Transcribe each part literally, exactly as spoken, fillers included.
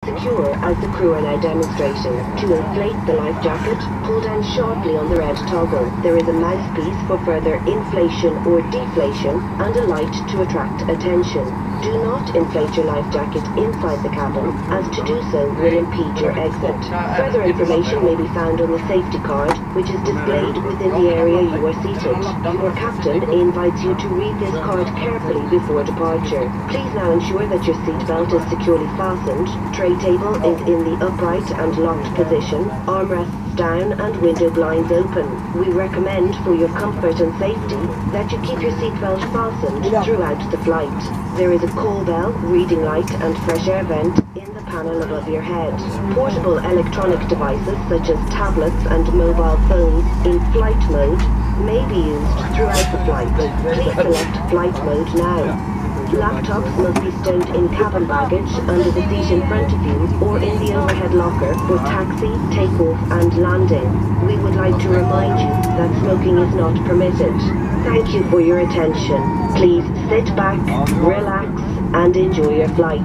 Secure as the crew are now demonstrating. To inflate the life jacket, pull down sharply on the red toggle. There is a mouthpiece for further inflation or deflation and a light to attract attention. Do not inflate your life jacket inside the cabin, as to do so will impede your exit. Further information may be found on the safety card, which is displayed within the area you are seated. Your captain invites you to read this card carefully before departure. Please now ensure that your seatbelt is securely fastened, tray table is in the upright and locked position, armrests down and window blinds open. We recommend for your comfort and safety that you keep your seatbelt fastened throughout the flight. There is a call bell, reading light and fresh air vent in the panel above your head. Portable electronic devices such as tablets and mobile phones in flight mode may be used throughout the flight. Please select flight mode now. Laptops must be stowed in cabin baggage under the seat in front of you or in the overhead locker for taxi, takeoff and landing. We would like to remind you that smoking is not permitted. Thank you for your attention. Please sit back, relax and enjoy your flight.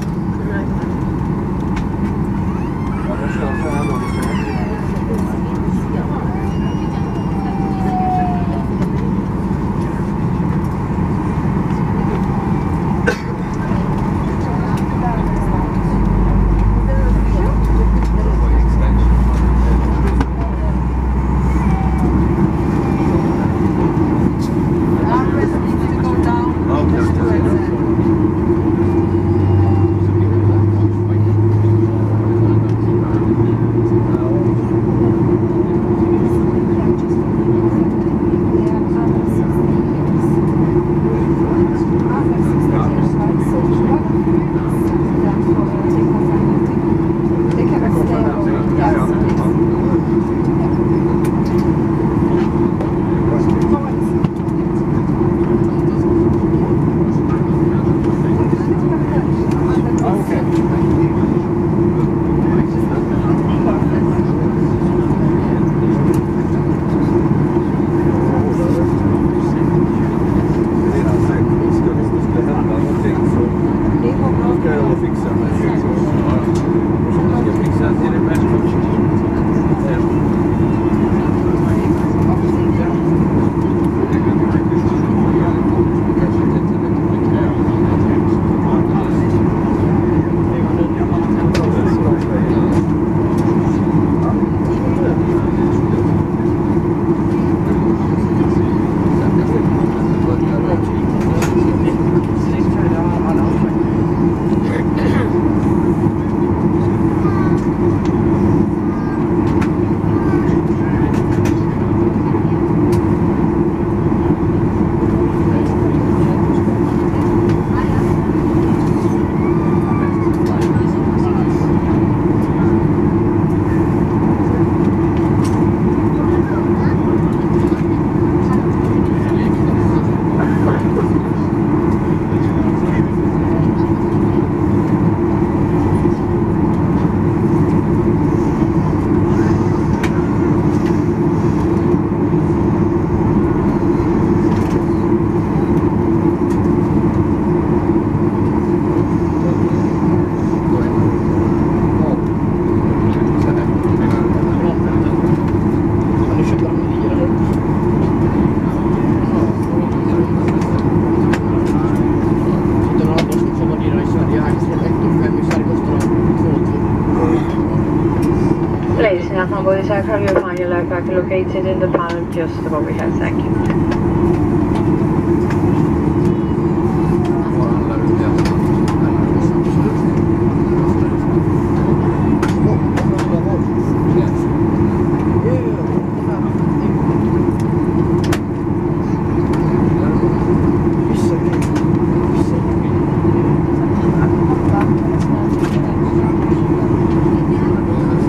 Aircraft, you'll find your load back located in the panel just above your head. Thank you.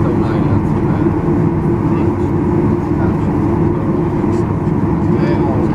Yeah.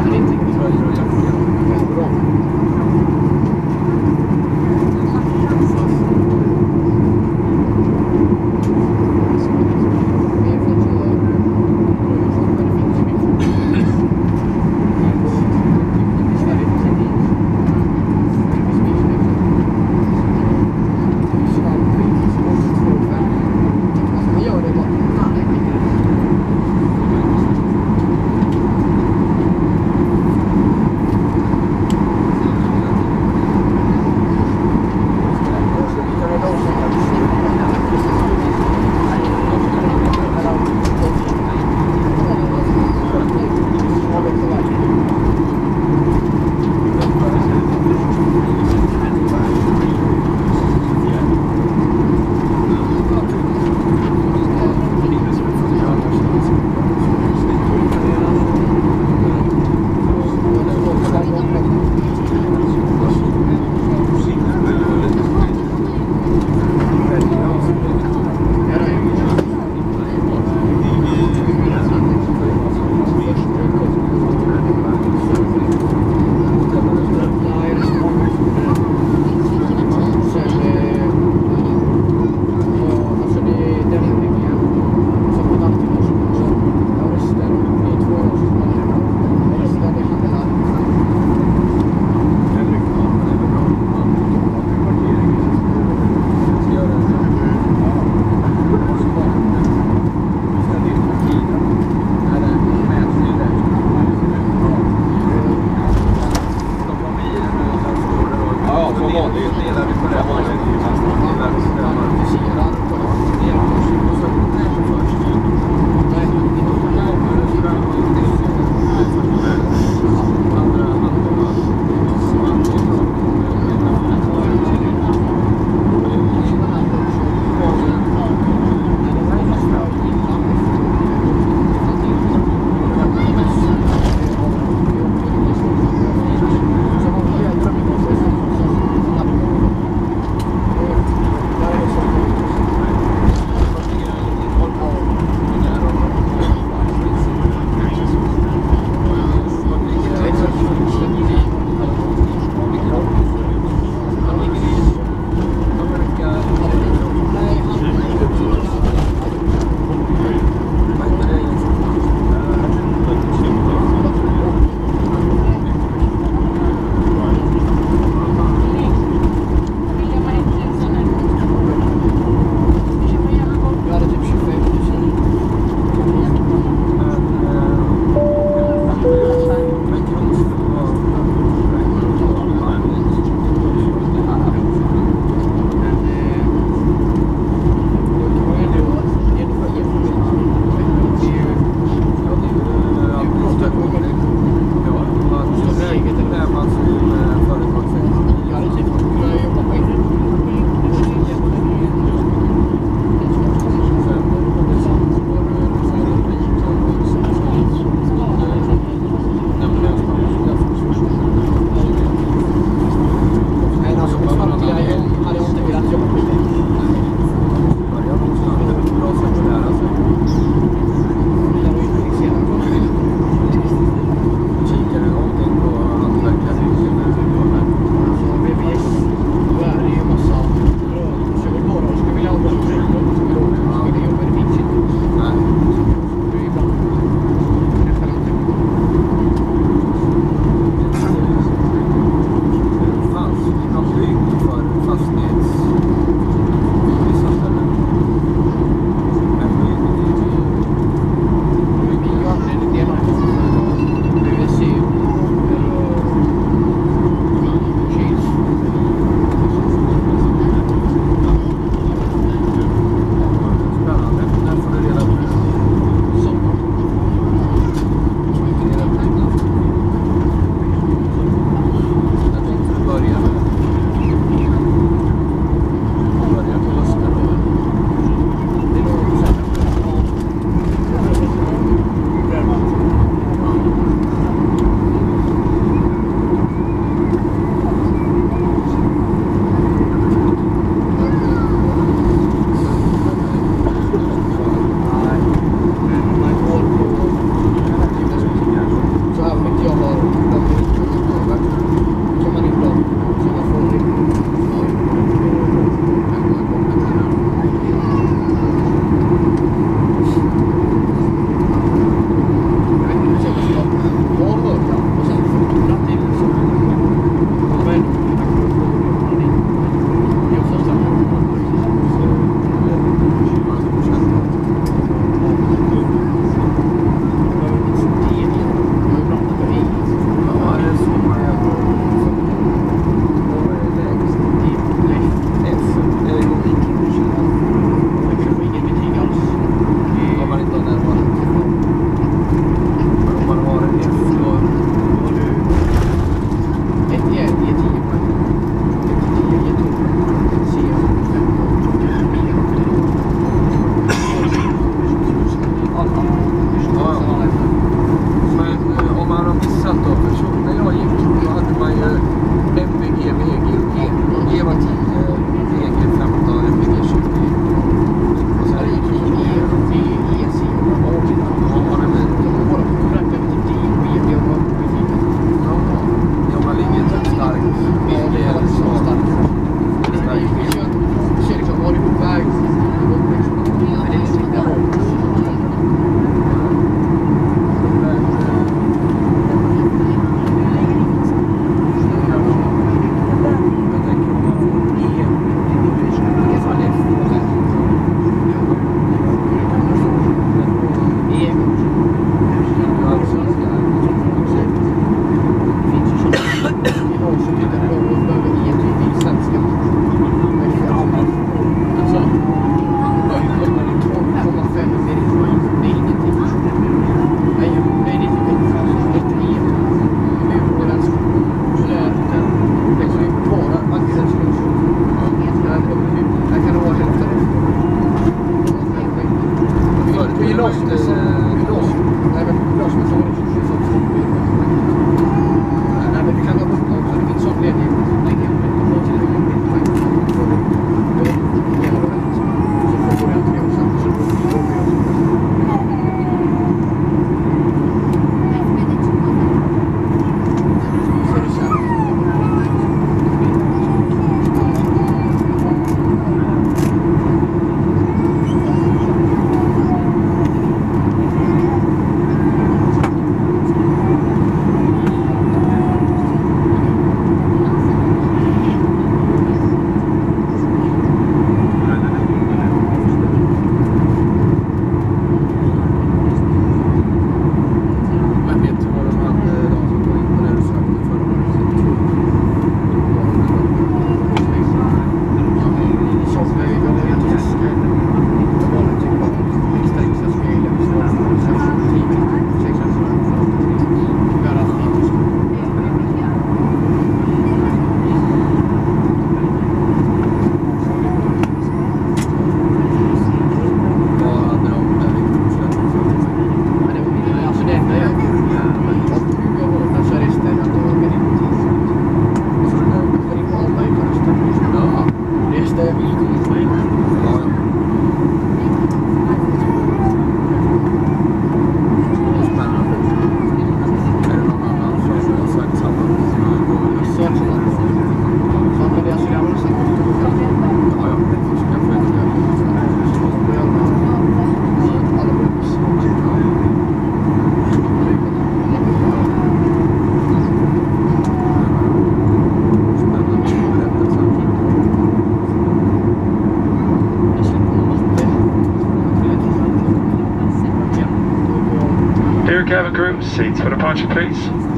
cabin crew, seats for departure please.